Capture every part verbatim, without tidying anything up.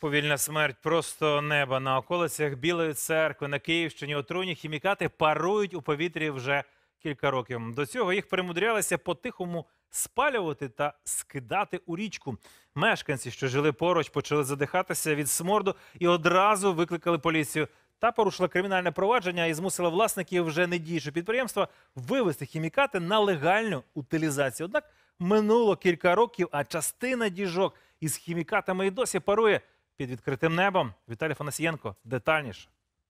Повільна смерть просто неба на околицях Білої церкви на Київщині. Отруйні хімікати парують у повітрі вже кілька років. До цього їх примудрялися по-тихому спалювати та скидати у річку. Мешканці, що жили поруч, почали задихатися від сморду і одразу викликали поліцію. Та порушила кримінальне провадження і змусила власників вже недіючого підприємства вивести хімікати на легальну утилізацію. Однак минуло кілька років, а частина діжок із хімікатами і досі парує під відкритим небом. Віталій Афанасієнко детальніше.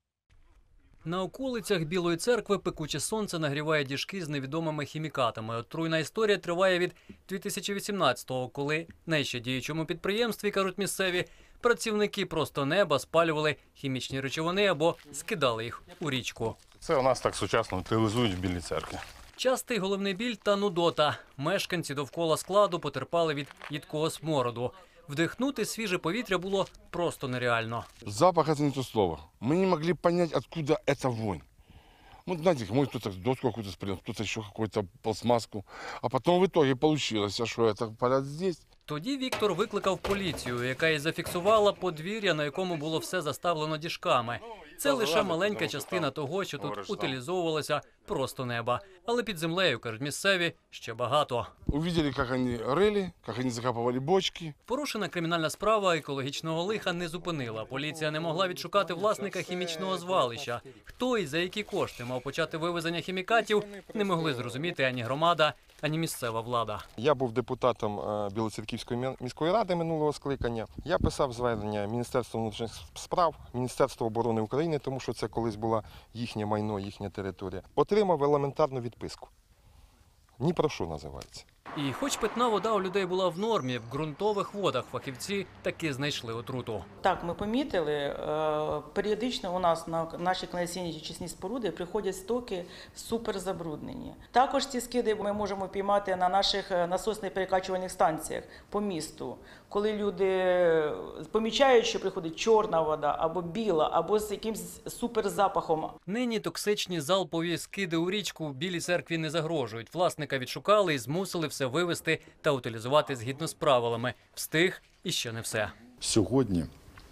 На околицях Білої церкви пекуче сонце нагріває діжки з невідомими хімікатами. Отруйна історія триває від дві тисячі вісімнадцятого, коли на ще діючому підприємстві, кажуть місцеві, працівники просто неба спалювали хімічні речовини або скидали їх у річку. Це у нас так сучасно утилізують в Білій церкві. Частий головний біль та нудота. Мешканці довкола складу потерпали від їдкого смороду. Вдихнути свіже повітря було просто нереально. Запах – это не то слово. Мы не могли понять, откуда эта вонь. Ну, знаете, может, кто-то доску какую-то спрятал, кто-то еще какую-то пластмасску. А потом в итоге получилось, что это палят здесь. Тоді Віктор викликав поліцію, яка і зафіксувала подвір'я, на якому було все заставлено діжками. Це лише маленька частина того, що тут утилізовувалося просто неба. Але під землею, кажуть місцеві, ще багато. Увидели, как они рыли, как они закапывали бочки. Порушена кримінальна справа екологічного лиха не зупинила. Поліція не могла відшукати власника хімічного звалища. Хто і за які кошти мав почати вивезення хімікатів, не могли зрозуміти ані громада, ані місцева влада. Я був депутатом Білоцерківської міської ради минулого скликання. Я писав звернення Міністерству внутрішніх справ, Міністерству оборони України, тому що це колись була їхнє майно, їхня територія. Отримав елементарну відписку. Ні про що називається. І хоч питна вода у людей була в нормі, в ґрунтових водах фахівці таки знайшли отруту. Так, ми помітили, періодично у нас на наші каналізаційні очисні споруди приходять стоки суперзабруднені. Також ці скиди ми можемо піймати на наших насосних перекачувальних станціях по місту. Коли люди помічають, що приходить чорна вода, або біла, або з якимось суперзапахом. Нині токсичні залпові скиди у річку в Білій церкві не загрожують. Власника відшукали і змусили все вивезти та утилізувати згідно з правилами. Встиг і ще не все. Сьогодні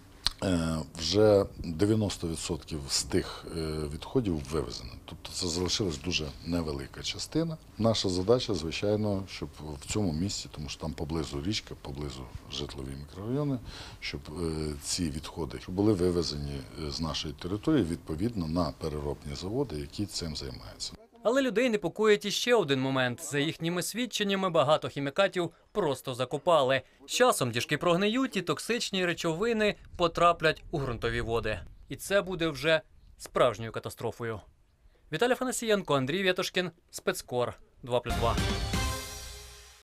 вже дев'яносто відсотків з тих відходів вивезено. Тобто це залишилась дуже невелика частина. Наша задача, звичайно, щоб в цьому місці, тому що там поблизу річка, поблизу житлові мікрорайони, щоб ці відходи були вивезені з нашої території відповідно на переробні заводи, які цим займаються. Але людей непокоїть іще один момент. За їхніми свідченнями, багато хімікатів просто закопали. З часом діжки прогниють і токсичні речовини потраплять у ґрунтові води. І це буде вже справжньою катастрофою. Віталій Афанасієнко, Андрій Вєтошкін, Спецкор, два плюс два.